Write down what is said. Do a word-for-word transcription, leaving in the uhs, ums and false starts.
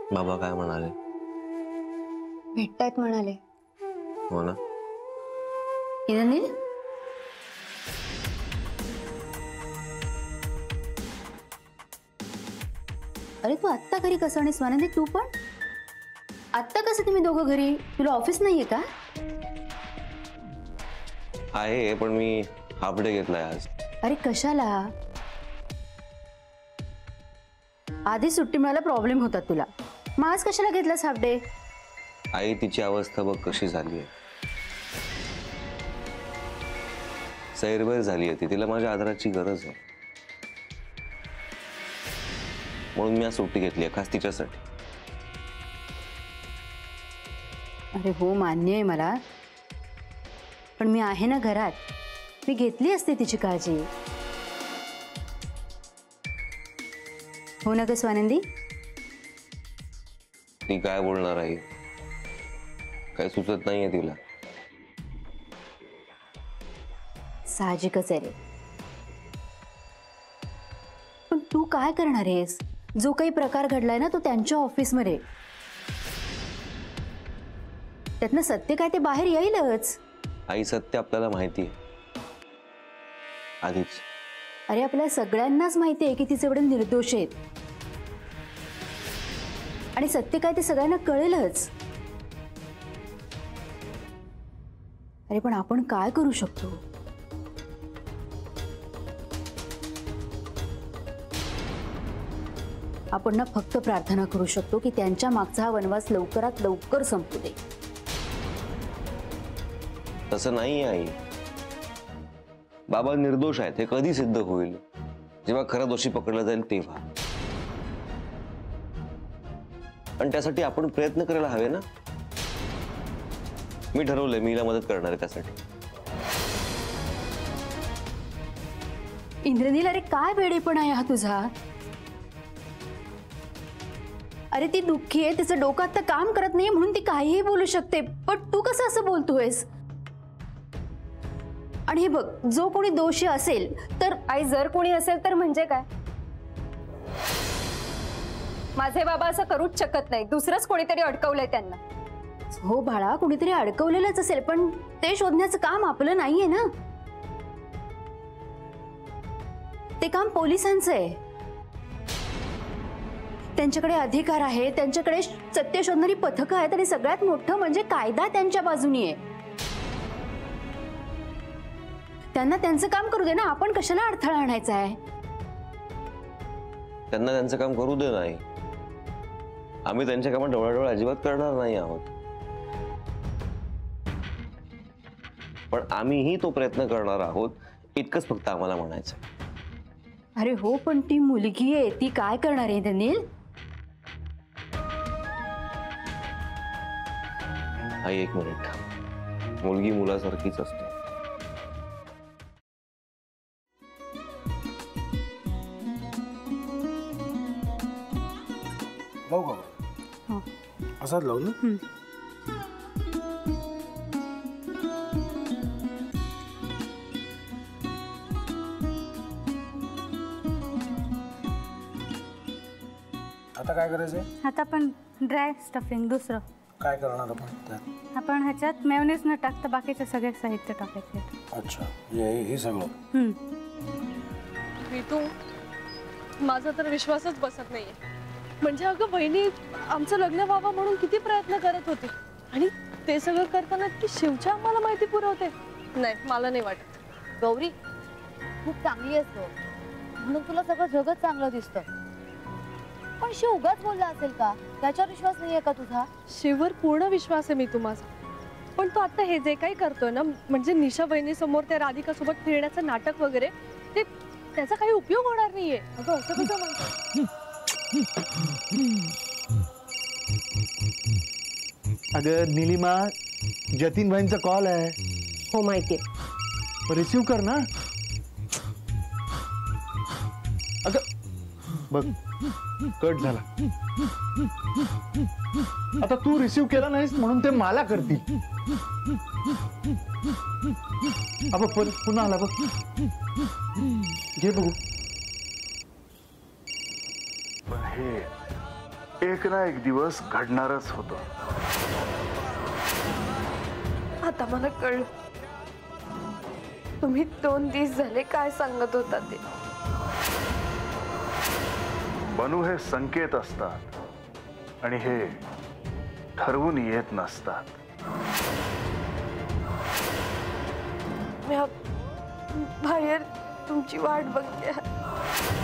बाबा काय म्हणाले? भेटतायत म्हणाले. हो ना? इंद्रनील, अरे तू आत्ता घरी कसं आणि स्वानंदी तू पण आत्ता कसं? तुम्ही दोघं घरी? तुला ऑफिस नाहीये का? आहे, पण मी हाफ डे घेतलाय आज. अरे कशाला? आधी सुट्टी मिळायला प्रॉब्लेम होता तुला, मग आज कशाला घेतलास हाफ डे? आई, तिची अवस्था बघ कशी झाली आहे. सैरभैर झाली आहे ती. तिला माझ्या आदराची गरज आहे, म्हणून मी आज सुट्टी घेतली आहे खास तिच्यासाठी. अरे हो, मान्य आहे मला, पण मी आहे ना घरात. मी घेतली असते तिची काळजी. हो ना ग स्वानंदी? ती काय बोलणार आहे? काय सुचत नाहीये तिला. साहजिकच आहे रे, पण तू काय करणार आहेस? जो काही प्रकार घडलाय ना तो त्यांच्या ऑफिसमध्ये, त्यातनं सत्य काय ते बाहेर येईलच. आई, सत्य आपल्याला माहिती आहे आधीच. अरे आपल्या सगळ्यांनाच माहिती आहे की तिचे वडील निर्दोष आहेत, आणि सत्य काय ते सगळ्यांना कळेलच. अरे पण आपण काय करू शकतो? आपण ना फक्त प्रार्थना करू शकतो की त्यांच्या मागचा हा वनवास लवकरात लवकर संपू दे. तसं नाही आई. बाबा निर्दोष आहेत हे कधी सिद्ध होईल? जेव्हा खरा दोषी पकडला जाईल तेव्हा. आणि त्यासाठी आपण प्रयत्न करायला हवे ना. मी ठरवलंय मी हिला मदत करणार आहे त्यासाठी. इंद्रनील, अरे काय वेडेपणा आहे हा तुझा? अरे ती दुःखी आहे, तिचं डोकं आता काम करत नाही म्हणून ती काहीही बोलू शकते, पण तू कसं असं बोलतोयस? आणि हे बघ, जो कोणी दोषी असेल तर आई, जर कोणी असेल तर म्हणजे काय? माझे बाबा असं करूच शकत नाही. दुसरंच कोणीतरी अडकवलंय त्यांना. हो बाळा, कुणीतरी अडकवलेलंच असेल, पण ते शोधण्याचं काम आपलं नाहीये ना. ते काम पोलिसांचं आहे. त्यांच्याकडे अधिकार आहे, त्यांच्याकडे सत्य शोधणारी पथकं आहेत, आणि सगळ्यात मोठं म्हणजे कायदा त्यांच्या बाजूनी आहे. त्यांना त्यांचं काम करू दे ना. आपण कशाला अडथळा आणायचा आहे? त्यांना त्यांचं काम करू दे. नाही, आम्ही त्यांच्या कामात डोळाडोळ अजिबात करणार नाही आहोत, पण आम्हीही तो प्रयत्न करणार आहोत, इतकंच फक्त आम्हाला म्हणायचं. अरे हो, पण ती मुलगी आहे, ती काय करणार आहे इंद्रनील? आई एक मिनिट. मुलगी मुलासारखीच असते. लावू का? असाच लावू ना. आता काय करायचंय? आता आपण ड्राय स्टफिंग दुसरं काय करणार आपण त्यात? आपण ह्याच्यात मेयोनीज न टाकता बाकीचे सगळे साहित्य टाकायचे. अच्छा, हे हे सगळं. ऋतू, माझा तर विश्वासच बसत नाहीये. म्हणजे अगं बहिणी, आमचं लग्न व्हावं म्हणून किती प्रयत्न करत होते, आणि ते सगळं करताना की शिवच्या आम्हाला माहिती पुरवते. नाही, मला नाही वाटत. गौरी, खूप चांगली असतो म्हणून तुला सगळं जगत चांगलं दिसतं, पण शिव उगाच बोलला असेल का? त्याच्यावर विश्वास नाहीये का तुझा? शिववर पूर्ण विश्वास आहे मी तुम्हाला, पण तो आता हे जे काही करतोय ना, म्हणजे निशा बहिणी समोर त्या राधिका सोबत फिरण्याचं नाटक वगैरे, ते त्याचा काही उपयोग होणार नाहीये. अगं असं कसं म्हणतो? अगं नीलिमा, जतीन भाईंचा कॉल आहे. हो माहितीये. रिसीव कर ना. अगं बघ, कट झाला. आता तू रिसीव केला नाहीस म्हणून ते मला करतील. अब पुन्हा आला बघ. घे बघू. एक ना एक दिवस घडणारच होतं. आता मला कळलं तुम्ही दोन दिवस झाले काय सांगत होता ते. बनू हे संकेत असतात आणि हे ठरवून येत नसतात. मी बाहेर तुमची वाट बघते.